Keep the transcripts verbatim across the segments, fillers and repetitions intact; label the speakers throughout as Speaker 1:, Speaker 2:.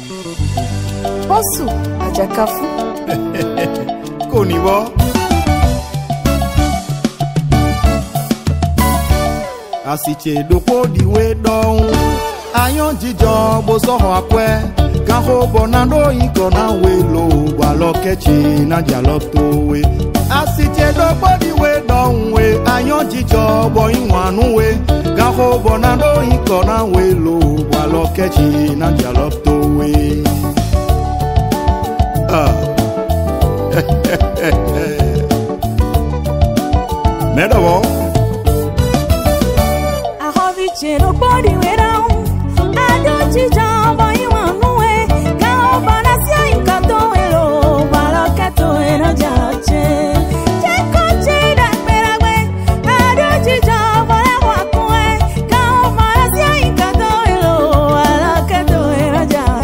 Speaker 1: Posso, Ajakafu.
Speaker 2: Konibo. Asiche dopo diwe don. Ayon jijo boso akwe. Kaho bonando iko na welo. Walo kechi na dialogto we. Asiche dopo diwe don we. Ayon jijo bo inwanu we. Kaho bonando iko na welo. Walo kechi na dialogto we. Ah. Mais d'abord,
Speaker 3: I have it in a body way down. I don't see job by one way. Go, but I see you got to hello. While I get to in a judge. Take a chain that better way. I don't see job by one way. Go, but I see you got to hello. While I get to in a judge.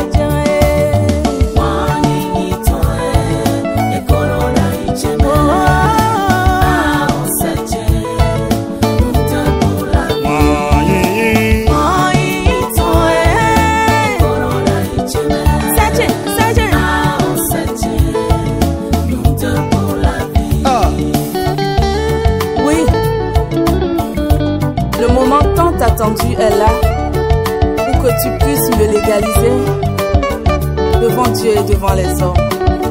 Speaker 1: Attendu est là pour que tu puisses me légaliser devant Dieu et devant les hommes.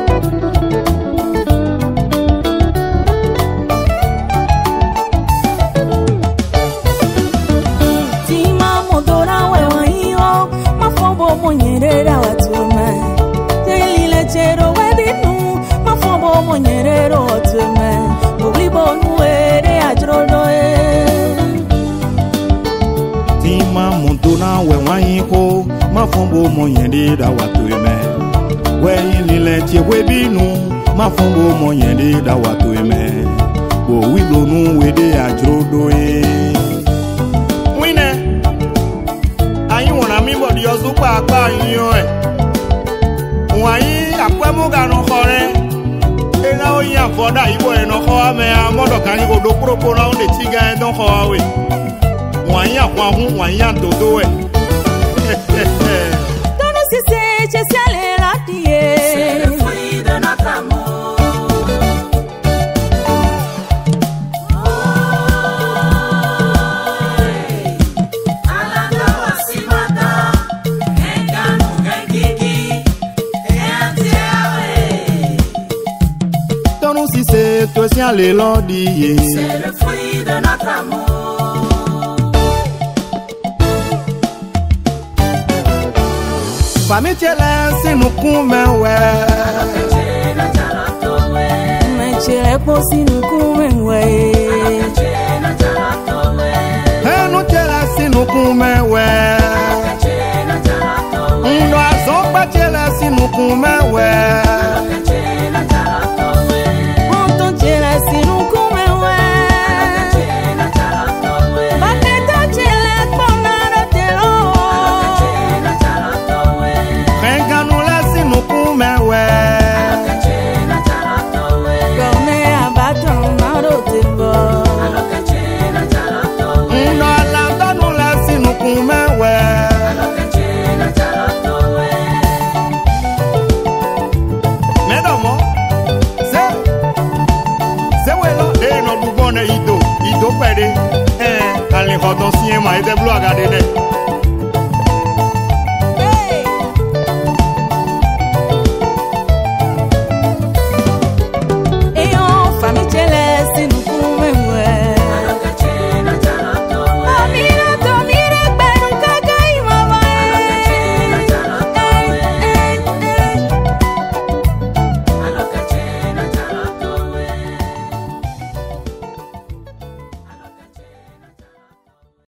Speaker 3: Tima modora wewe hiyo mafombo monyerera watume Telile chero wedinu mafombo monyerero watume Bulibo nuere ajrodoe
Speaker 2: Tima montona we wanyiko mafombo monyende da watueme we ilile tie webinu mafombo monyende da watueme bo wiblo nu wede ajrodoe wine ayi wona mi bodi ozupa agba yin e wayi akwemu no khore ena o yan foda ibo eno kho ame amodo kan go do propo na on de tiga en don kho awe Wanya kwa hu wanya dodo e.
Speaker 3: Dono si se che si allera die. C'est le fruit de notre amour. Alanda wasimata. Enganu ngiki. Entiawe.
Speaker 2: Dono si se to si allera die.
Speaker 3: C'est le fruit de notre amour.
Speaker 2: Fami chele sinu kume we
Speaker 3: Menchele po sinu kume we
Speaker 2: Henu chele sinu kume we Ndo azokpa chele sinu kume we
Speaker 3: Onton chele sinu kume we Baketo chele ponaro telo
Speaker 2: Ido, Ido pede, eh, allez, redoncer, moi, et des blogs à des